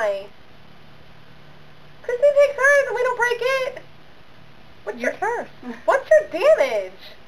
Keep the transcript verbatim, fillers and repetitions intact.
Why? Christine takes hers and we don't break it. What's your Yours first. What's your damage?